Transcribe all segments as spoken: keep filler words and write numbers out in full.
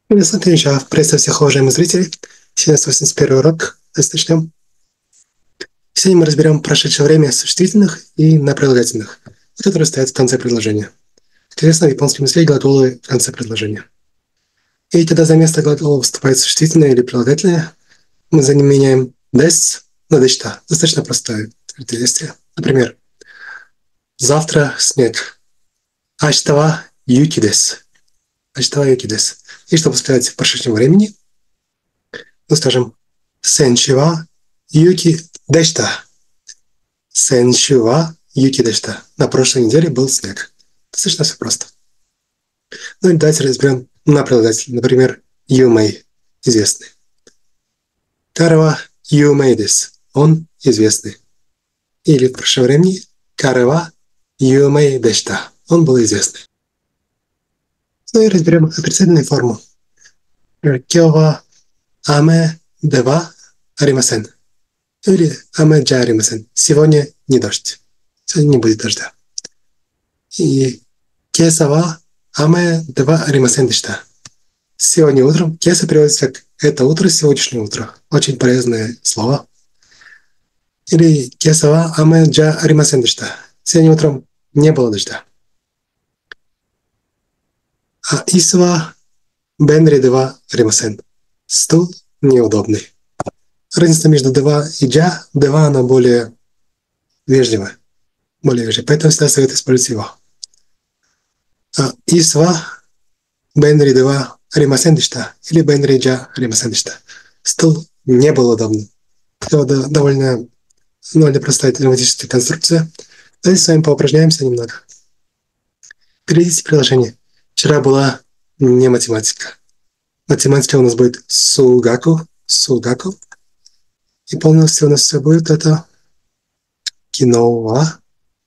Здравствуйте еще. Приветствую всех уважаемых зрителей. Сегодня восемьдесят первый урок. Давайте начнем. Сегодня мы разберем прошедшее время существительных и на прилагательных, которые стоят в конце предложения. Как известно, в японском языке глаголы в конце предложения. И когда за место глагола выступает существительное или прилагательное, мы за ним меняем des на дeshita. Достаточно простое действие. Например, завтра снег. Ашта ва юки desu. Ашта ва юки desu. И чтобы сказать в прошедшем времени, мы скажем сенчу ва юки дешта. Сенчу ва юки дешта. На прошлой неделе был снег. Достаточно все просто. Ну и давайте разберем на прилагательные. Например, you may. Известный. Каре ва you made desu. Он известный. Или в прошлом времени каре ва you may дешта. Он был известный. Ну и разберем отрицательную форму. Кё ва аме де ва аримасен. Или аме джа аримасен. Сегодня не дождь. Сегодня не будет дождя. И кеса ва аме де ва аримасен дешта. Сегодня утром. Кеса переводится как это утро, сегодняшнее утро. Очень полезное слово. Или кеса ва аме джа аримасен дешта. Сегодня утром не было дождя. А исва бенри де ва аримасен. Стул неудобный. Разница между дева и джа. Дева, она более вежливая. Более вежливая. Поэтому всегда советую использовать его. А исва бенри де ва аримасен дешта. Или бенри джа аримасен дешта. Стул не был удобным. Это довольно, довольно простая грамматическая конструкция. Давайте с вами поупражняемся немного. Перейдите приложение. Вчера была не математика. Математика у нас будет сугаку, сугаку. И полностью у нас все будет это кино ва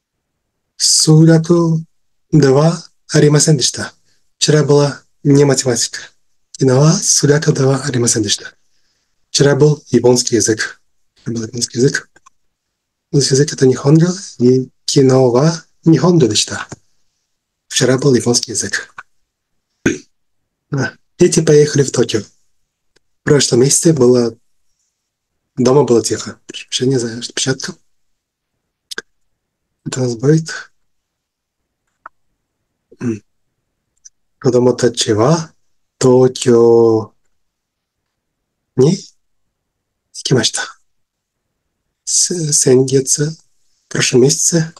сугаку дева аримасен дешта. Вчера была не математика. Кино ва сугаку дева аримасен дешта. Вчера был японский язык. Был японский язык. Японский язык это нихонго, и кино ва нихонго дешта. Вчера был японский язык. Дети поехали в Токио. В прошлом месяце было дома было тихо. Прощение за распечатку. Это у нас будет Кодомо тачи ва Токио ни икимашита. Сенгетсу, в прошлом месяце,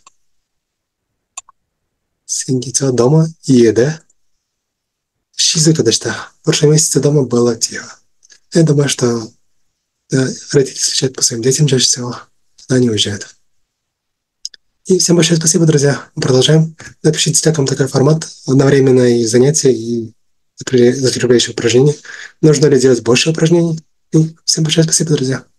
сенгетсу дома иеде шизука дешта. В прошлом месяце дома было тихо. Я думаю, что да, родители встречают по своим детям чаще всего, когда они уезжают. И всем большое спасибо, друзья. Мы продолжаем. Напишите, как вам такой формат. Одновременное занятие и закрепляющие упражнения. Нужно ли делать больше упражнений? И всем большое спасибо, друзья.